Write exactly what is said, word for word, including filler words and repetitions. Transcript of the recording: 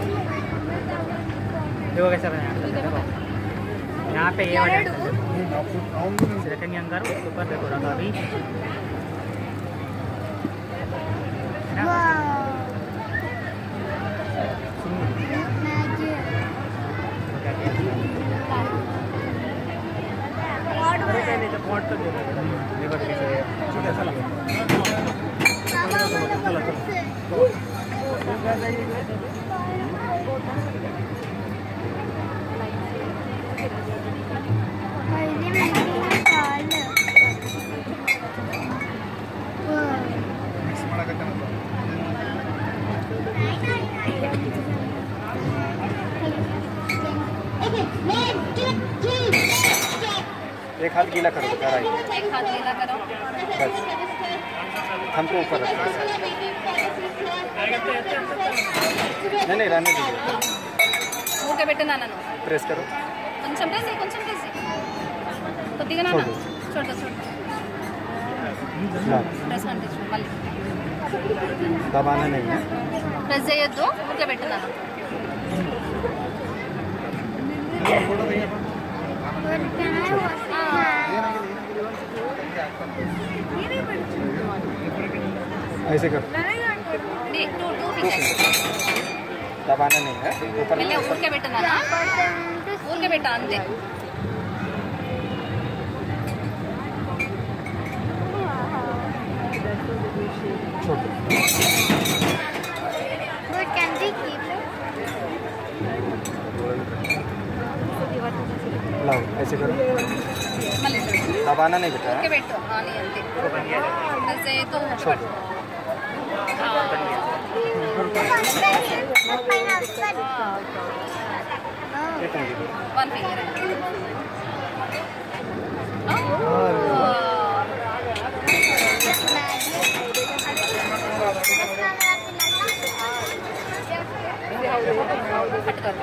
देखो कैसा बनाया देखो यहाँ पे ये वाला सिरकन के अंदर उसके ऊपर देखो रखा अभी पॉट तो देखो कैसा लगा एक हाथ गीला करो बेटा राइट एक हाथ गीला करो बस हमको ऊपर रखो नहीं नहीं रहने दीजिए ఊరికే పెట్టు నాన్న प्रेस करो కొంచెం ప్రెస్ చేయి కొంచెం ప్రెస్ చేయి కొద్దిగా నాన్న చూడు చూడు ప్రెస్ అంటే చూడు మళ్ళీ दबाना नहीं है ప్రెస్ చేయొద్దు ఊరికే పెట్టు నాన్న ऐसे करो टू टू फिंगर्स दबाना नहीं है ऊपर पहले ऊपर के बैठना ना ऊपर के बैठा अंदर छोड़ What can we keep it? लाओ ऐसे करो मल्ली दबाना नहीं बेटा ऊपर के बैठो हाँ नहीं अंदर ऐसे तो छोड़ वन फिंगर कट कर